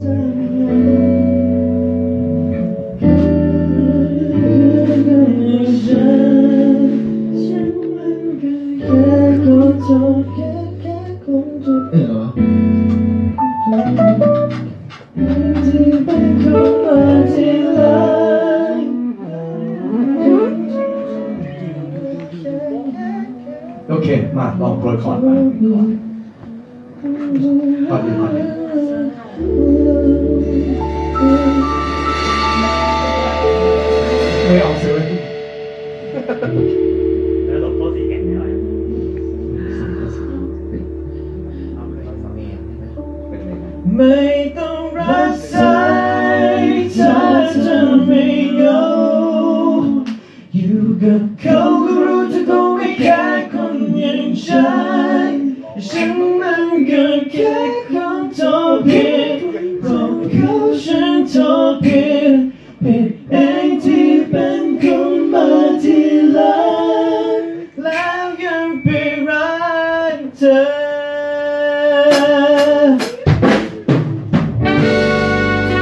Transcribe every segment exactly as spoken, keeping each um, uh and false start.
โอเคมาลองโปรยคอร์ดมาคอร์ดดีคอร์ดดีไม่ออกเสียงแล้วหลบโซ่สีแข็งหน่อยไม่ต้องรักษาถ้าจะไม่เหงาอยู่กับเขาก็รู้จะคงไม่แค่คนอย่างฉันฉันมันก็แค่คนโทษผิดเพราะเขาฉันโทษผิดผิดเองที่เป็นคนมาทีหลังแล้วยังไปรักเธอ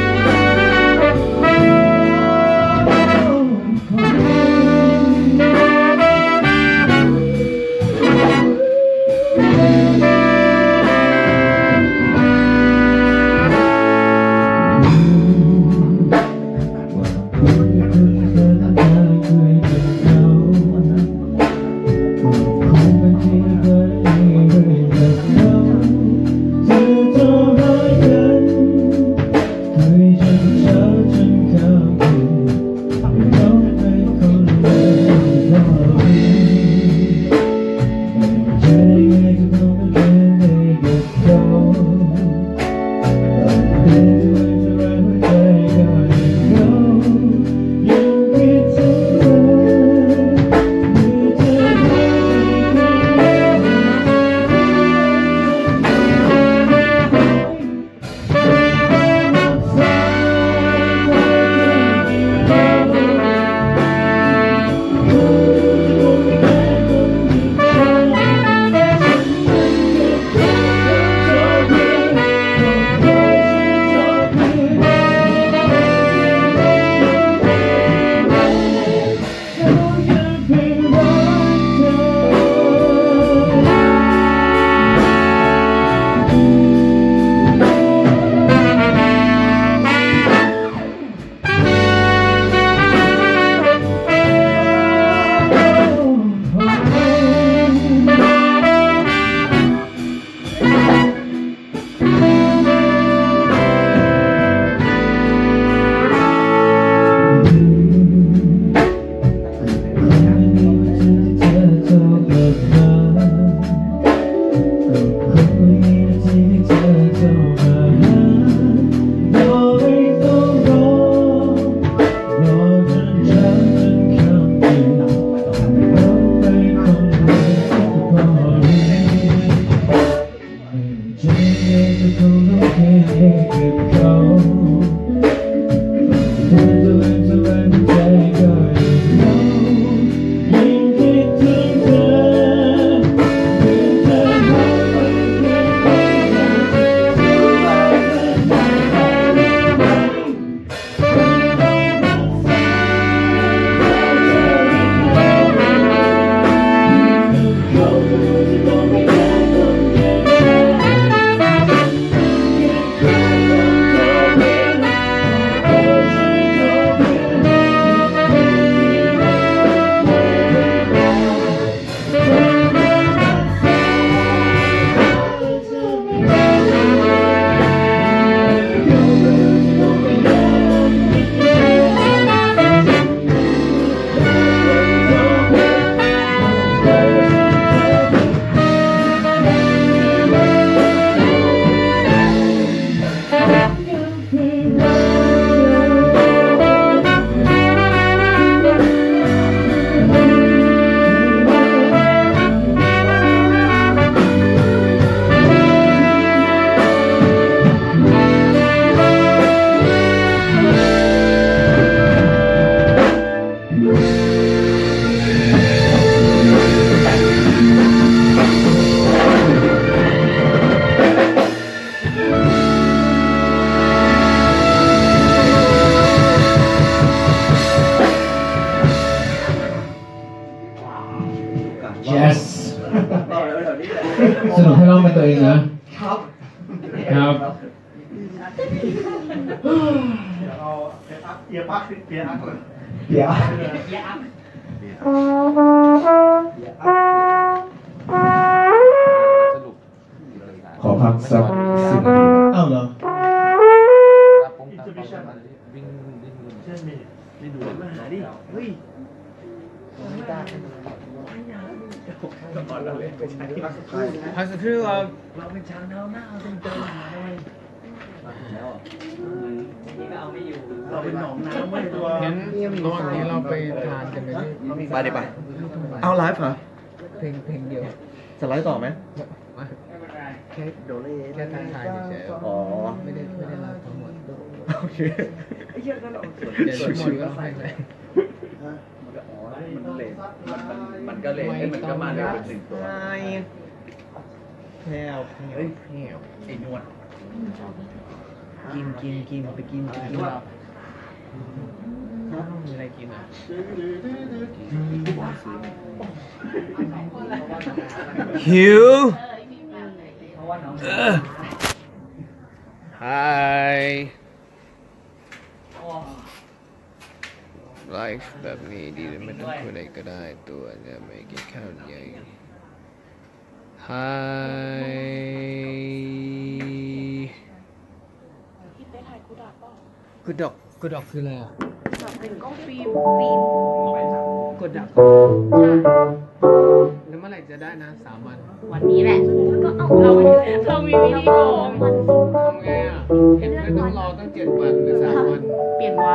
เดี๋ยวเอาเปียปักเปียอักเลยเดี๋ยวเปียอักสรุปขอพักสักสิบนาทีอ้าวเหรอวิ่งวิ่งเช่นมีวิ่งดูมาหาดิเฮ้ยไม่ได้ก่อนเราเล่นไปใช้พักสุดท้ายพักสักครู่ครับเราเป็นช้างเท้าหน้าเราเป็นเดินหาหน่อยเราเป็นหนองน้ำไม่ตัวงั้นระหว่างนี้เราไปทานกันเลยไปดิไปเอาไลฟ์เหรอเพลงเพลงเดียวจะไลฟ์ต่อไหมแค่โดเล่แค่ทักทายเฉยอ๋อๆไม่ได้ไม่ได้ไลฟ์ทั้งหมดโอเคเดี๋ยวทั้งหมดก็ไปเลยมันเลทมันก็เลทให้มันก็มาเร็วเป็นหนึ่งตัวแพรวแพรวแพรวไอ้นวดกินกินกินไปกินกินมีอะไรกินอ่ะ หิว Hi ไลฟ์แบบนี้ดีเลยไม่ต้องคุยอะไรก็ได้ตัวจะไม่กินข้าวใหญ่ Hi พี่เต้ถ่ายกูดักเปล่ากูดอกกูดอกคืออะไรอ่ะดักเป็นกล้องฟิล์มฟิล์มกูดอกแล้วเมื่อไหร่จะได้นะสามวันวันนี้แหละ ก็เอาเราเรามีวิธีโกงทำไงอ่ะเห็นไม่ต้องรอตั้งเจ็ดวันหรือสามวันเปลี่ยนวัน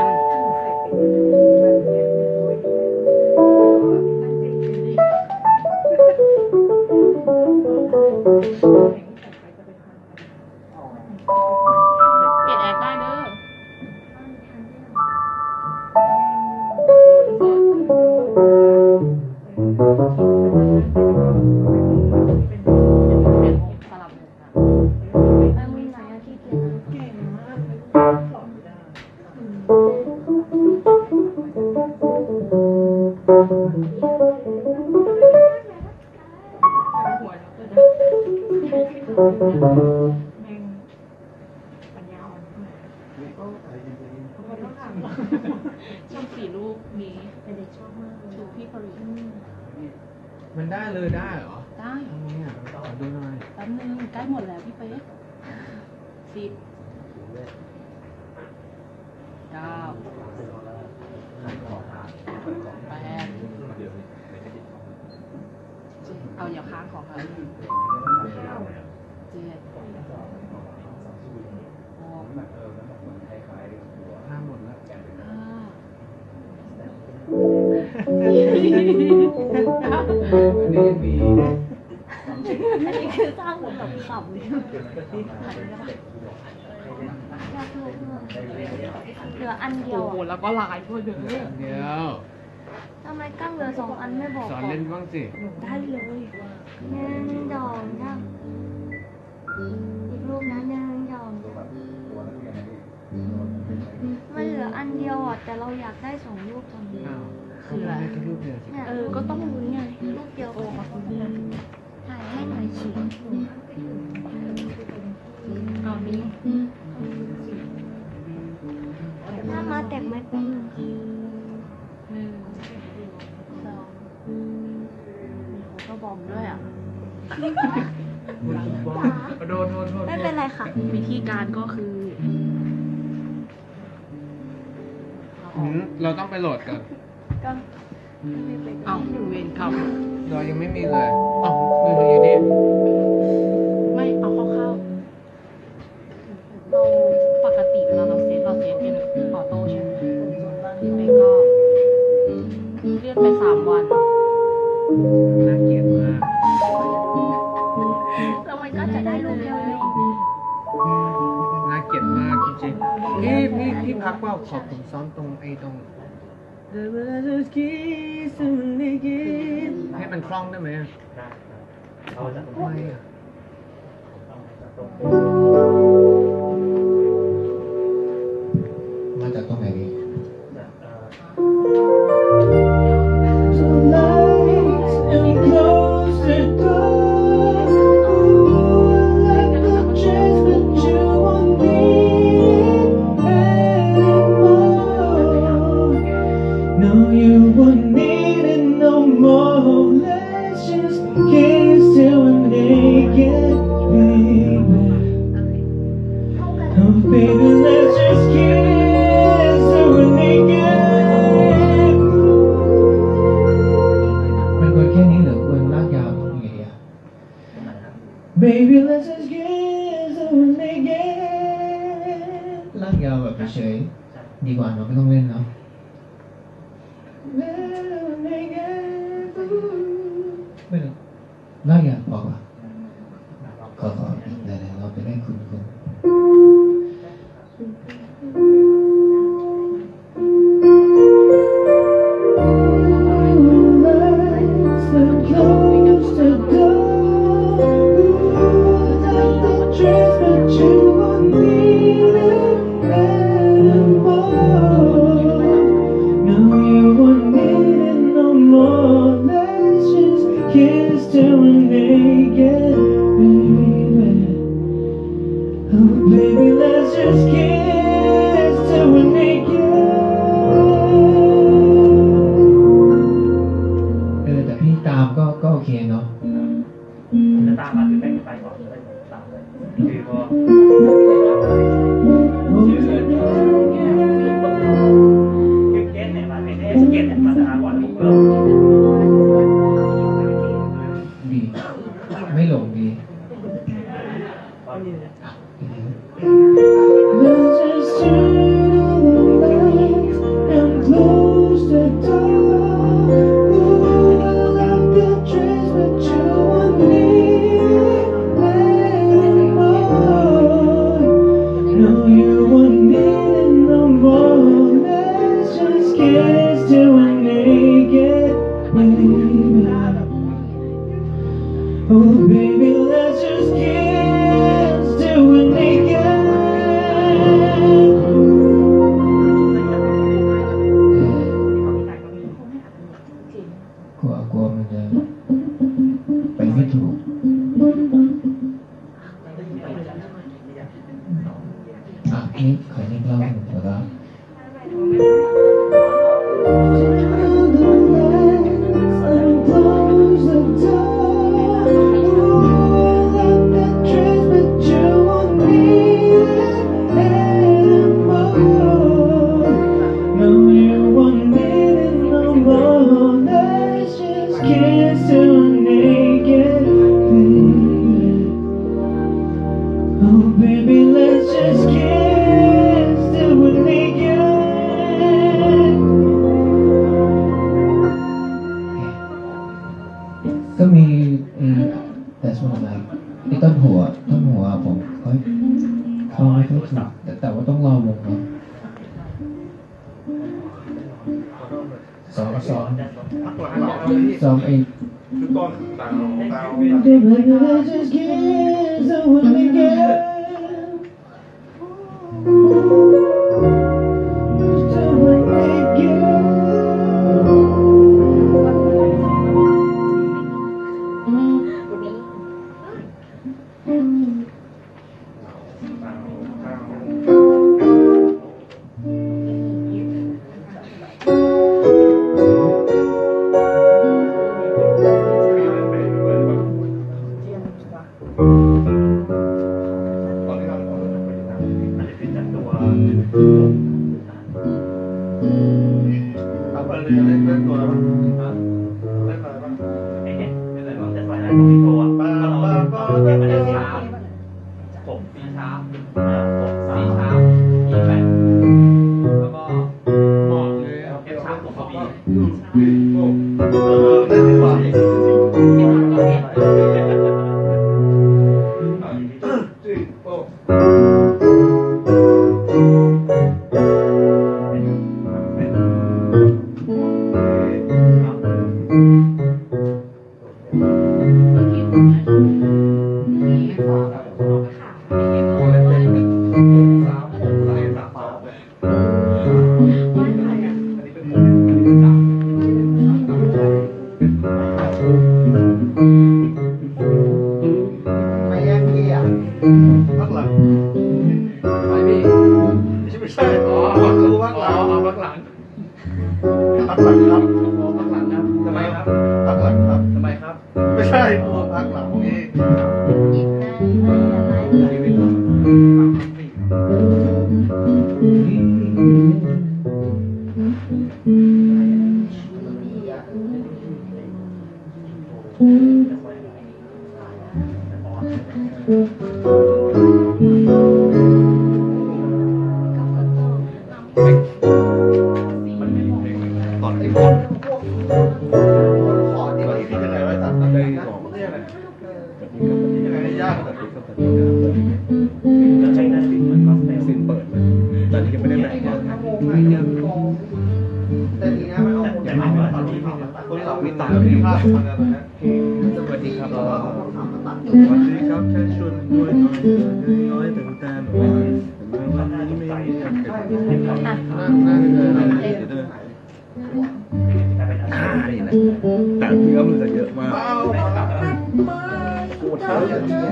เปลี่ยนแอร์ได้เด้อสลับหมดอ่ะไปมือไหนอะที่เกียจเก่งมากหัวเราก็ได้แม่งปัญญาอ่อนชอบสีรูปนี้เป็นเด็กชอบมากชูพี่ปริมันได้เลยได้เหรอได้ทำไงอ่ะขอดูหน่อยแป๊บนึงใกล้หมดแล้วพี่เป๊กสิบเก้าแปดเอาอย่าค้างของเขาเจ็ดหกห้าหมดแล้วห้าอันนี้ยังมีอันนี้คือสร้างเหมือนแบบขำเลยเหลืออันเดียวโอ้โหอะแล้วก็ลายพวกเดิมเดี๋ยวทำไมกั้งเหลือสองอันไม่บอกสอนก่อเล่นนบ้างสิได้เลยหนึ่งดอกนะอีกรูปนะหนึ่งดอกนะมันเหลืออันเดียวอ่ะแต่เราอยากได้สองรูปตอนนี้อ้าวคืออะไรแค่รูปเดียวสิเนี่ยเออ ก็ต้องรู้ไงรูปเดียวกันถ่ายให้หน่อยสิเอานี้ถ้ามาแต่งไม่เป็นหนึ่งสองก็บอมด้วยอ่ะโดนโดนโดนไม่เป็นไรค่ะวิธีการก็คือเอาอหือกมเราต้องไปโหลดกันก็เอาเวรกรรมเรายังไม่มีเลยอ๋อมือถืออยู่นี่ไม่เอาเข้าๆเราปกติเวลาเราเซตเราเซตเป็นออโต้ใช่ไหมพี่เป๊กก็เลื่อนไปสามวันน่าเกลียดมากแล้วมันก็จะได้รูปเร็วน่าเกลียดมากจริงๆพี่พี่พี่พักว่าขอบผมซ้อมตรงไอ้ตรงให้มันคล่องได้ไหมอะเอาจากตรงไม่อะมาจากตรงไหนดีๆ baby, let's just kiss till we're naked. มันควรแค่นี้หรือควรลากยาวตรงนี้อ่ะ Baby, let's just kiss till we're naked. ลากยาวแบบเฉยๆดีกว่าเนาะไม่ต้องเล่นเนาะไม่ต้องลากยาวพอป่ะขอขอไหนๆเราไปเล่นคุณคุณKiss till we're naked, baby. Oh, baby, let's just kiss till we're naked. เออแต่พี่ตามก็ก็โอเคเนาะจะตามมาคือไปไปก่อนเลยตามเลยคือพอคือเกตเนี่ยมาเป็นเอสเกตเนี่ยมาสหก่อนลูกเพิ่มดีไม่หลงดี Let's just turn on the lights and close the door. Ooh, I love the dress, but you want me anymore. No, you want me no more. Let's just kiss till we're naked, baby. Oh, baby, let's just kiss till we're naked. กลัวกลัวมันจะไปไม่ถูกอ่ะนี่ขอนิดเล่าหนึ่งแล้วก็Kiss till we're naked, baby. Oh, baby, let's just kiss till we're naked. ก็มีแต่ส่วนอะไรที่ต้นหัวต้นหัวผมเขาเขาไม่ค่อยถูกแต่แต่ว่าต้องรอวงเนาะซ้อมซ้อมซ้อมไอ้ Baby, let's just kiss till we're naked. Till we're naked. ผมสีชาร์ปผมสีชาร์ปอีแปดแล้วก็หมอกเลยเอฟชาร์ปของบีเออนั่นเป็นว่าจริงจริงก็เห็นจุดโป้ไม่แย่งพี่อ่ะพักหลังไม่พี่ไม่ใช่อ๋อรู้พักหลังพักหลังพักหลังครับอ๋อพักหลังครับทำไมครับพักหลังครับทำไมครับไม่ใช่อ๋อพักหลังนี่อีกได้ไม่อะไรตอนที่ขอที่ว่าที่จะไหนไว้ตัดได้ก่อนยังไงยากตัดติดก็ตัดติดจะใช้นาฬิกาซินเปิดเลยแต่นี่ยังไม่ได้แบ่งแต่ทีนี้มันเอาคนที่ไม่ตัดที่คนที่เราไม่ตัดที่ภาพมันอะไรนะสวัสดีครับสวัสดีครับแค่ชวนด้วยน้อยน้อยแต่แต่วันนี้ไม่ได้ทำกันนั่งนั่งเลยนี่แหละแต่เนื้อมันจะเยอะมากปวดเท้าอย่างนี้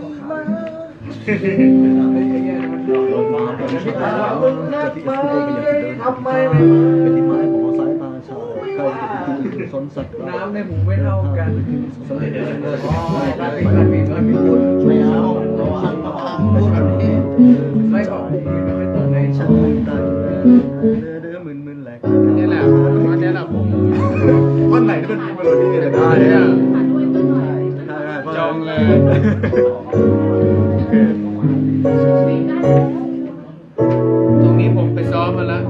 ทำไมเป็นที่ไม้บอกสายตาชาใครจะเป็นสนสัตว์น้ำในหมูไม่เท่ากันสนเด็จเลยอ๋อการมีการมีการมีพูดไม่เอาพูดแบบนี้ไม่บอกไม่ตรงในชั้นตันเดือดมึนๆแหลกนี่แหละวันนี้แหละผมวันไหนที่เป็นเมโลดี้เนี่ยได้เนี่ยจองเลยตรงนี้ผมไปซ้อมมาแล้ว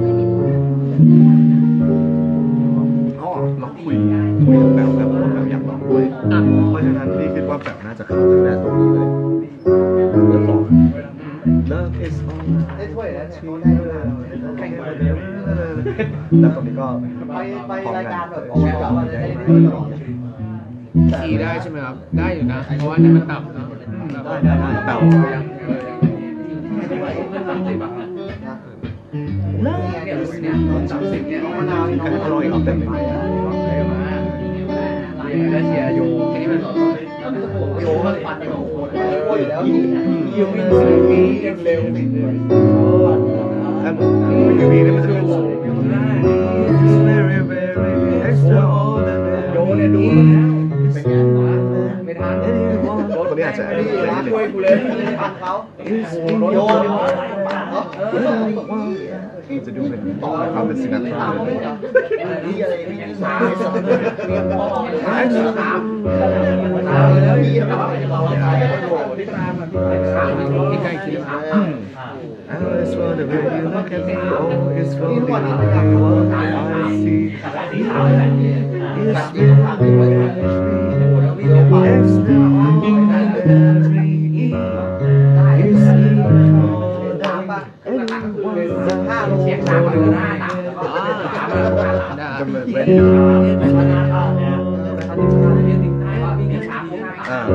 อ๋อเราคุยคุยกับแบบแบบแบบอยากลองด้วยเพราะฉะนั้นพี่คิดว่าแบบน่าจะเข้าถึงได้ตรงนี้เลยเบอร์สอง Love is all ได้ถ้วยแล้วเนี่ยเขาได้แล้วแข่งกันแล้วตรงนี้ก็ไปไปรายการแบบของเราจะได้ได้ตลอดขี่ได้ใช่ไหมครับได้อยู่นะเพราะว่านี่มันต่ำนะได้ได้ได้ต่ำเนี่ยเนี่ยสามสิบเนี่ยมะนาวน้องอร่อยเต็มไปแล้วเชียร์โยทีนี้มันโยมันปั่นโยโอ้ยแล้วโยวิ่งสิบปีเร็วติดเลยถ้าอยู่นี่มันจะเป็นโยเนี่ยดูเป็นไงไม่ทันรถเนี่ยจะช่วยกูเลยทันเขาโอ้โหรถบอกว่าจะดูเป็นความเป็นศิลปะเลยนี่อะไรนี่สามสามสามแล้วนี่เราที่ตามที่ใกล้เคียงIt's for the way you look at me, oh, it's for the way I see. It's you, it's the ordinary. It's even more than anyone. เสียงสามเลยนะจำเลยเป็นอ่า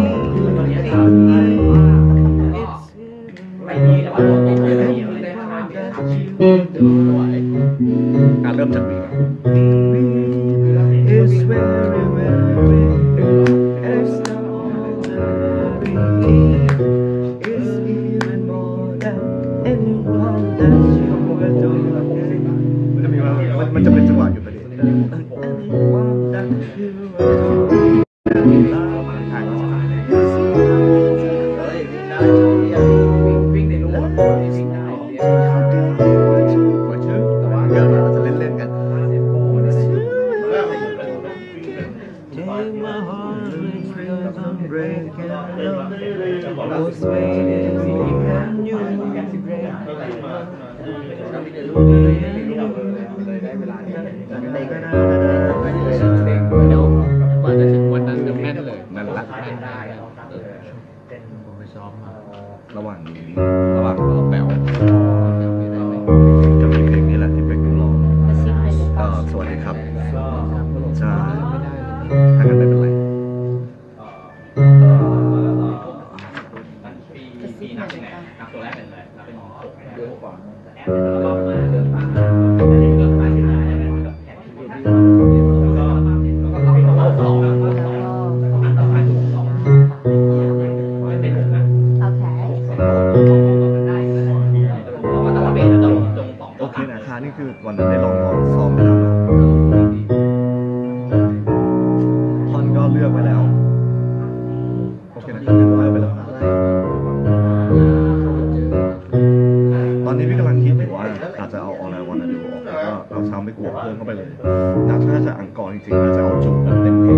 การเริ่มจากนี้มันจะมีมันจะเป็นจังหวะอยู่ประเด็นวิ่งในรูวิ่งได้แต่ว่าเดี๋ยวเราจะเล่นๆกันกว่าจะถึงวันนั้นจะแม่นเลยนั่นละแม่นได้ผมไปซ้อมมาระหว่างนี้ระหว่างเราแปลวจะมีเพลงนี้แหละที่เป็นนักร้องสวัสดีครับใช่ถ้างั้นไม่เป็นไรปีนับยังไงนับตัวแรกเป็นอะไรนับเป็นหกเดือนกว่าแอปแล้วก็เดินตามเดินไปที่ไหนแล้วแข่งที่นี่แล้วก็แล้วก็เราสองแล้วก็สองอันต่อไปถูกสองไม่เป็นหกนะโอเคนะคะนี่คือวันนั้นได้ลองลองซ้อมไปแล้วนะท่อนก็เลือกไปแล้วโอเคนะครับเรียบร้อยไปแล้วนะซาวด์ไม่กลัวเพิ่มเข้าไปเลยนะถ้าจะอังกอร์จริงๆเราจะเอาจุดแบบเต็มเพลง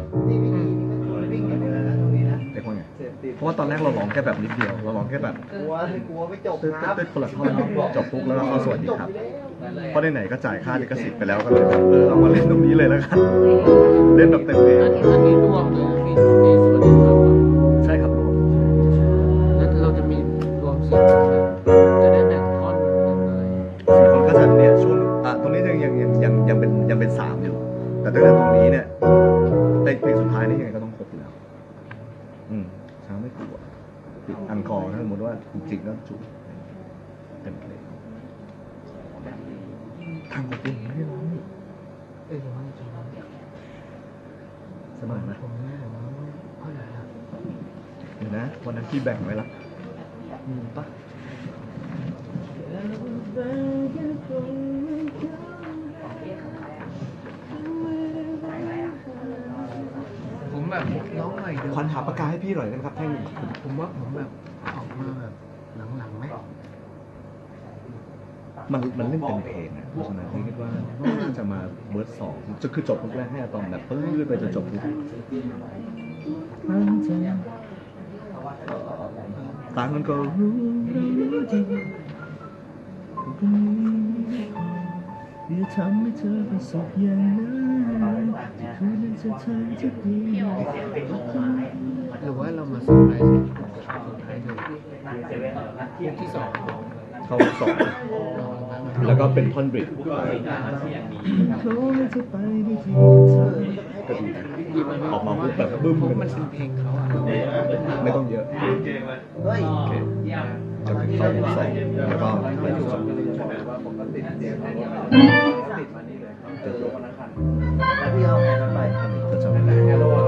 เด็กว่าไงเพราะว่าตอนแรกเราร้องแค่แบบนิดเดียวเราร้องแค่แบบกลัวกลัวไม่จบตึ๊ดครับตึ๊ดคนละท่อนจบปุ๊บแล้วเราเข้าสวัสดีครับเพราะไหนๆก็จ่ายค่าลิขสิทธิ์ไปแล้วก็เลยแบบเออเอามาเล่นตรงนี้เลยแล้วกันเล่นแบบเต็มเพลงอันนี้อันนี้รวมเลยพี่ในสวัสดีครับใช่ครับแล้วเราจะมีรวมสี่คนเลยจะได้แบ่งท่อนเป็นอะไรสี่คนก็จะเนี่ยช่วงอ่ะตรงนี้ยังยังยังยังยังเป็นยังเป็นสามอยู่แต่ตั้งแต่ตรงนี้เนี่ยในเพลงสุดท้ายนี่ยังไงก็ต้องครบอยู่แล้วอืมช้าไม่กลัวปิดอังกอร์ถ้าสมมติว่าจริงๆก็จุเต็มเพลงทางของคุณไม่ได้ร้องนี่เอ้ยร้องจะร้องสบายไหมผมไม่ร้องเท่าไหร่ละเดี๋ยวนะวันนั้นพี่แบ่งไว้ละมีปะผมแบบร้องหน่อยเดียวควันหาปากกาให้พี่หน่อยนะครับแท่งผมว่าผมแบบออกมาแบบหลังๆไหมมันมันเล่นเป็นเพลงนะเพราะฉะนั้นพี่คิดว่าน่าจะมาเวิร์ดสองจะคือจบทุกแรกให้อะตอมแบบปื้ดไปจนจบทุกต่างมันก็รู้ดีอย่าทำให้เธอประสบอย่างนั้นที่คืนนั้นจะทำจะดีหรือว่าเรามาสุดท้ายสิสุดท้ายเลยเพลงที่สองเข้าสองแล้วก็เป็นท่อนบริดจ์ก็ดีนะออกมาปุ๊บแบบบึ้มเพราะเลมันยเป็นเพลงเขาอะไม่ต้องเยอะเฮ้ยโอเคจะเป็นท่อนสองแล้วก็ไปที่สองแล้วพี่เอาไงมันไปจะจำไม่ได้โยก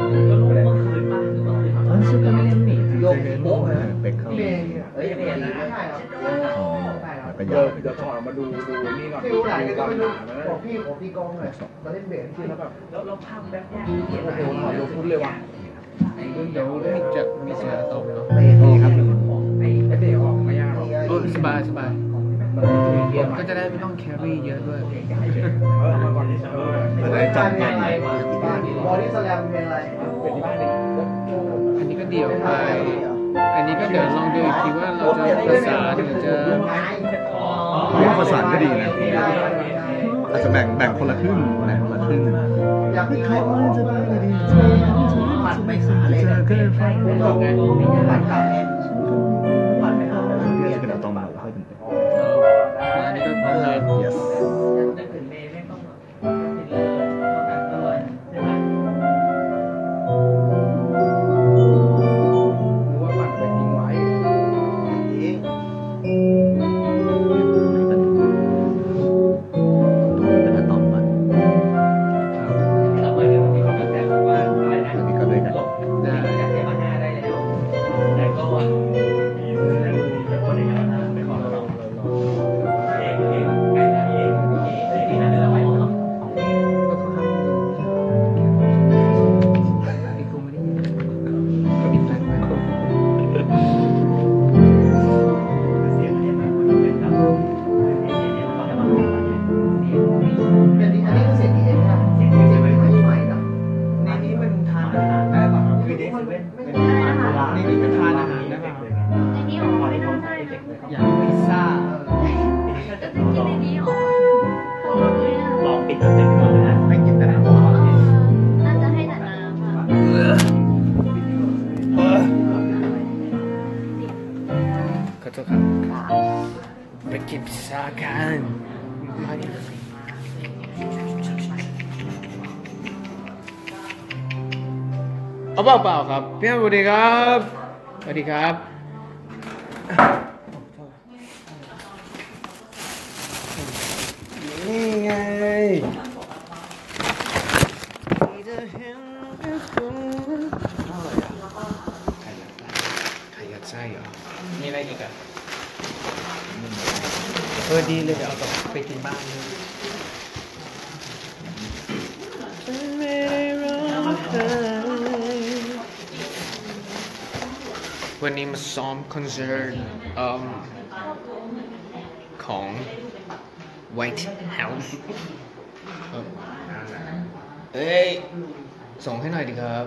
โป๊ะเลยเป็กเข้าเฮ้ยไม่ดีไม่ใช่หรอกอ๋อแล้วก็เดี๋ยายว วจะถอดมาดูดูนี่ก่อนไม่รู้ไหนก็ไม่รู้บอกพี่ผมตีกองหน่อยมาเล่นเบสจริงแล้วแบบโอ้โหถอดยกพุ้นเลยว่ะเดี๋ยวมีจะมีเสียตอบเนาะนี่ครับไอ้เด็กออกไม่ยากหรอกเออสบายสบายก็จะได้ไม่ต้องแครี่เยอะด้วยเออมาก่อนที่เอออะไรจำเพลไม่งอะไรได้บอดี้สแลมเพลงอะไรเป็นที่บ้านเด็กอันนี้ก็เดี่ยวไป อันนี้ก็เดี๋ยวลองดูอีกทีว่าเราจะประสานหรือจะเรื่องภาษาก็ดีนะอาจจะแบ่งแบ่งคนละครึ่งแบ่งคนละครึ่งอยากให้เขาผัดไม่ขาเลยนะผัดขาเองผัดไม่ขาเลยนี่จะเป็นอะตอมมาค่อยเป็นเป็กอันนี้ก็ประมาณ yes หรือว่าปั่นไปทิ้งไว้เป็นอะตอมมันอันนี้ก็เลยกันได้ ก็ค่อนข้างดูอีกคงไม่ได้ยินก็มีแฟนไหมเป็นอันนี้คือเสียงดีเอ็นค่ะเสียงดีเอ็นไม่ใหม่นะในนี้เป็นทานอาหารได้ป่ะคือเด็กเว่นเป็นอาหารนี่นี่เป็นทานอาหารได้ป่ะในนี้หรอไม่น่าได้นะอย่างพิซซ่าจะกินในนี้หรอลองปิดไม่กินแต่น้ำน่าจะให้แต่น้ำอ่ะขอโทษครับไปกินพิซซ่ากันมาดิเอาเปล่าเปล่าครับพี่สวัสดีครับสวัสดีครับนี่ไงไข่ยัดไส้เหรอมีอะไรอีกอ่ะเออดีเลยเดี๋ยวเอากลับไปกินบ้านเลยวันนี้มาซ้อมคอนเสิร์ตเอิ่มของ White House ครับเอ้ยส่งให้หน่อยดิครับ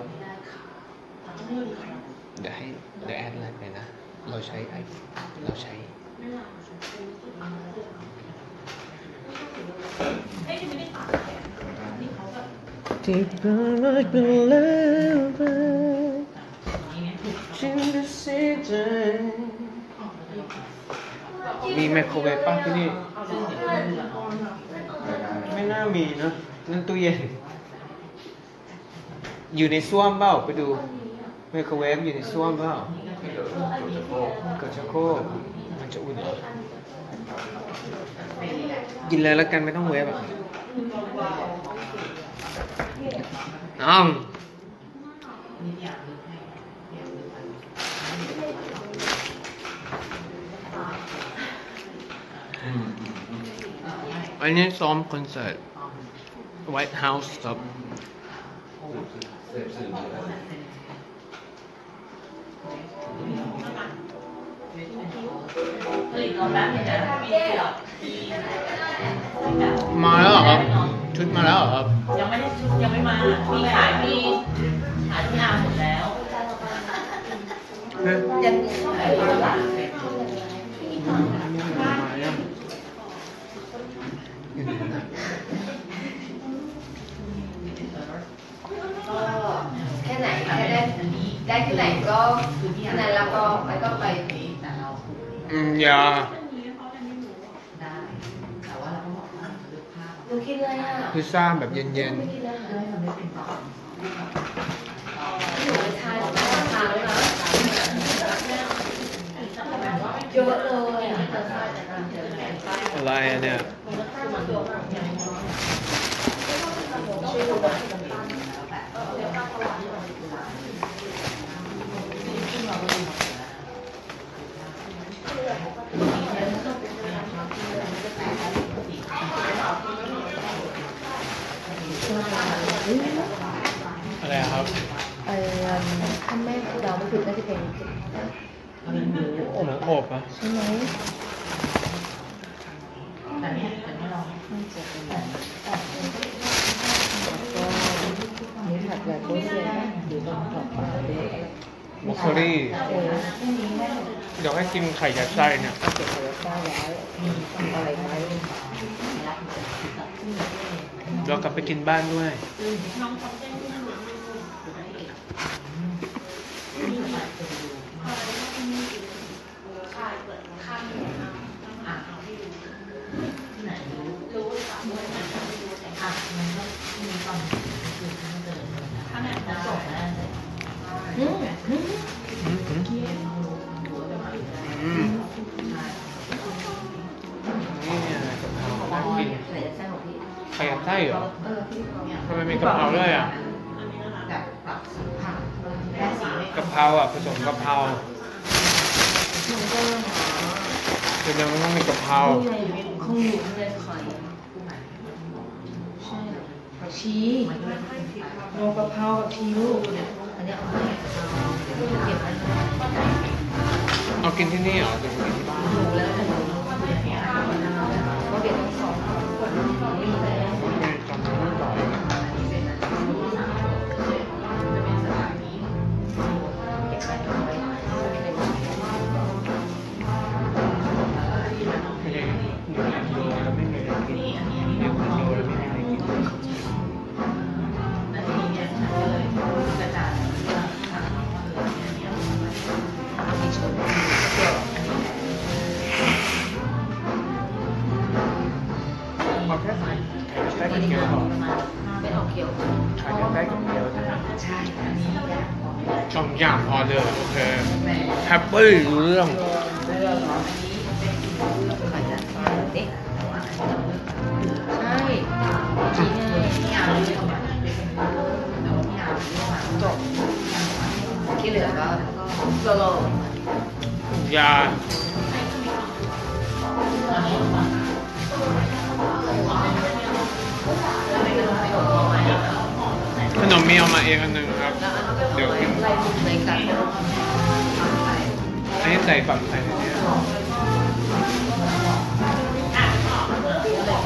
เดี๋ยวให้เดี๋ยวแอดไลน์ไปนะเราใช้ไอเราใช้ที่เรารักกันแล้วไปฉันจะเสียใจมีไมโครเวฟป่ะที่นี่ไม่น่ามีนะนั่นตู้เย็นอยู่ในส้วมเปล่าไปดูไมโครเวฟอยู่ในส้วมเปล่าเกิดชักโครกมันจะอุ่นกินเลยแล้วกันไม่ต้องเวฟอ่ะน้อง อันนี้ซ้อมคอนเสิร์ต White House ครับมาแล้วเหรอครับชุดมาแล้วเหรอครับยังไม่ได้ชุดยังไม่มามีขายมีขายที่อาหมดแล้วยังขายที่ร้านแค่ไหนแค่ได้ได้ที่ไหนก็ที่ไหนแล้วก็ไปก็ไปอืมอย่าดูคิดอะไรอ่ะพิซซ่าแบบเย็นๆเยอะเลยอะไรเนี่ยอะไรครับเออถ้าแม่เราไม่ผิดน่าจะเป็นโอ้หมูอบอ่ะใช่ไหมนี่ผัดแบบโบเซียนหรือบางกรอบปลาด้วยมอคคอรี่เดี๋ยวให้กินไข่ยัดไส้เนี่ยเก็บไว้ไว้อะไรไหมเรากลับไปกินบ้านด้วยไข่ยัดไส้เหรอทำไมมีกะเพราด้วยอ่ะกะเพราอ่ะผสมกะเพราจะยังไม่ต้องมีกะเพราคงอยู่ในไข่ใช่ผักชีโนกะเพราผักชีลูกอันนี้เอาให้เก็บไว้เอากินที่นี่เหรอจะกินที่บ้านหมูแล้วแต่หมูก็เก็บทั้งสองนี่แหละจำไม่ได้สองอย่างพอเลยโอเคแฮปปี้รู้เรื่องใช่ชี้ง่ายจบที่เหลือก็โซโล่ยาขนมมีเอามาเองอันหนึ่งครับเดี๋ยวกินอันนี้ใส่ฝักใส่ในนี้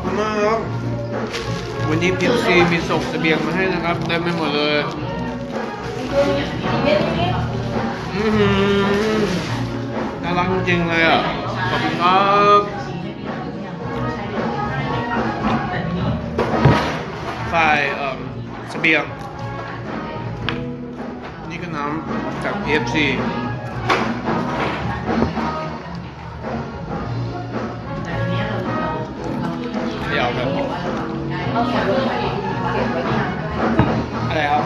คุณมากครับวันนี้พีเอฟซีมีส่งเสบียงมาให้นะครับเต็มไปหมดเลยอือหือน่ารักจริงเลยอ่ะขอบคุณครับฝ่ายเอ่อเสบียงนี่ก็น้ำจาก พี เอฟ ซี เดี๋ยวแบบอะไรครับ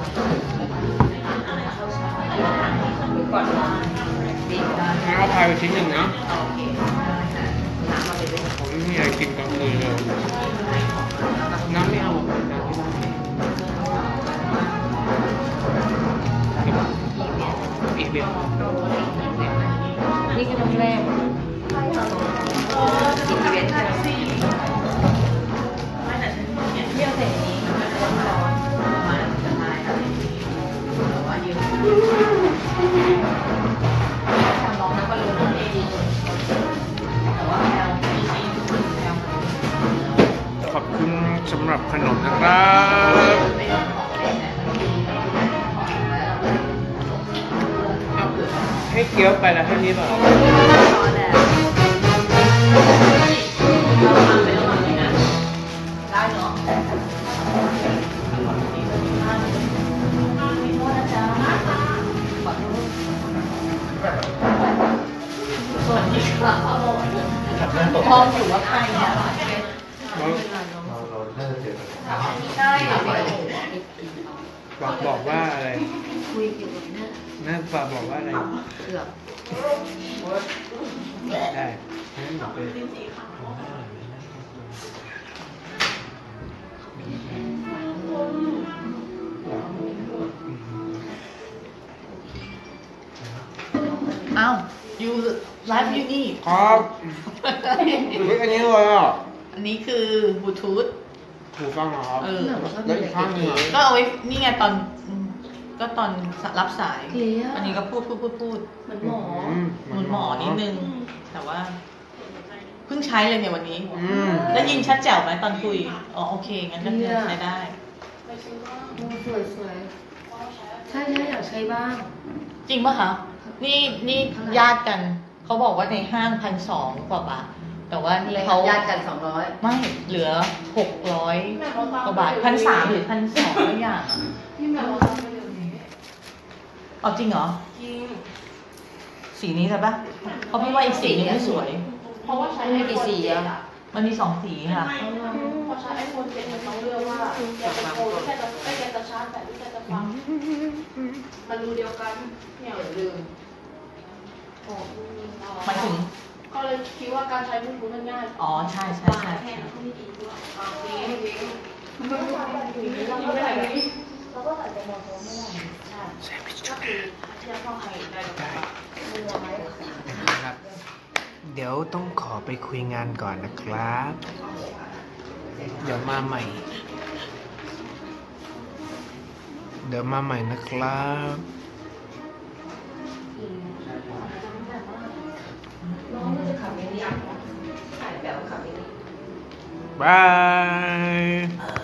งั้นเอาพายไปชิ้นหนึ่งนะผมไม่มีอะไรกินกลางคืนเลยน้ำไม่เอาน้ำที่บ้านอีกเดียวนี่คือน้ำแรกกินอีเวนต์ใช่ไหมเที่ยวเสร็จนี้ร้อนร้อนมาจะมาแต่ว่ายืนทำร้องแล้วก็ลงเองแต่ว่าแมวแมวขอบคุณสำหรับขนมนะครับ ให้เคี้ยวไปแล้วให้นี้ป่ะมองอยู่ว่าใครเนี่ยใช่บอกบอกว่าอะไรคุยเกี่ยวกับเนี่ยนั่นฝากบอกว่าอะไรเกือบได้ให้บอกไปอ้าวยูไลฟ์อยู่นี่ครับเฮ้ยอันนี้เลยอ่ะอันนี้คือบลูทูธหูฟังเหรอครับเออแล้วอีกข้างหนึงอ่ะก็เอาไว้นี่ไงตอนก็ตอนรับสาย อันนี้ก็พูดพูดพูดพูดเหมือนหมอเหมือนหมอนิดนึง แต่ว่าเพิ่งใช้เลยเนี่ยวันนี้อืมแล้วยินชัดแจ๋วไหมตอนคุย อ๋อโอเคงั้นก็คือใช้ได้สวยสวยใช่ใช่อยากใช้บ้างจริงป่ะคะ นี่นี่ญาติกัน เขาบอกว่าในห้างพันสองกว่าบาท แต่ว่านี่เขาญาติกันสองร้อยไม่เหลือหกร้อยกว่าบาทพันสามหรือพันสองทุกอย่างอะพี่แมวทำไปเดี๋ยวนี้เอาจริงเหรอจริงสีนี้ใช่ปะเพราะพี่ว่าอีกสีนึงไม่สวยเพราะว่าใช้ไอโฟนเจ็ดอะมันมีสองสีค่ะพอใช้ไอโฟนเจ็ดมันต้องเลือกว่าอยากจะโทรหรือแค่จะไม่อยากจะชาร์จแต่หรือแค่จะฟังมันรูเดียวกันเนี่ยอย่าลืมหมายถึงก็เลยคิดว่าการใช้บลูทูธมันง่ายอ๋อใช่ใช่ใช่แค่นั้นไม่ดีด้วยอ่าดีดีแล้วก็ใส่แล้วก็ใส่ตัวมอเตอร์ไม่ได้ใช่ก็คือที่จะเข้าใครได้หรือเปล่านะครับ เดี๋ยวต้องขอไปคุยงานก่อนนะครับ เดี๋ยวมาใหม่ เดี๋ยวมาใหม่นะครับบาย